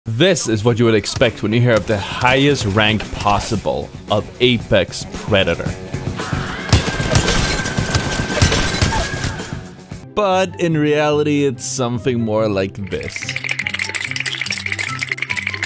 This is what you would expect when you hear of the highest rank possible of Apex Predator. But in reality, it's something more like this.